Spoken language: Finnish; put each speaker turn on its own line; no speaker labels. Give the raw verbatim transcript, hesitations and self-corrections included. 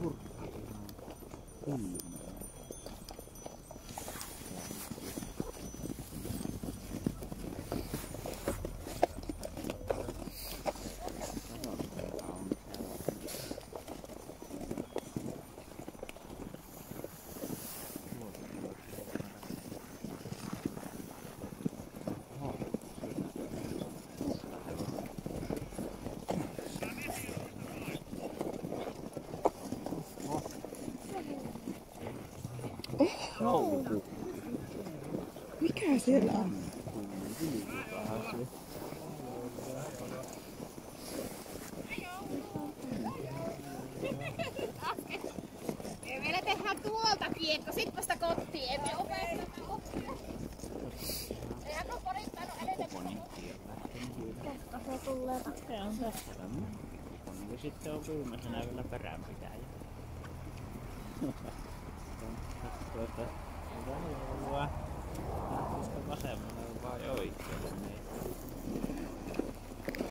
kurkku ihan kylmää.
Oho! Mikä siellä on?
Meillä tehdään tuolta kiekko, sit vasta kotiin, emme opeteta kotiin. Eihän ole korittanut edetä. Kohta se tulee.
Se on tässä. Ja sitten on viimeisenä vielä peränpitäjä. Tuota, hyvää joulua. Lähtisikö vasemmalle vai oikealle?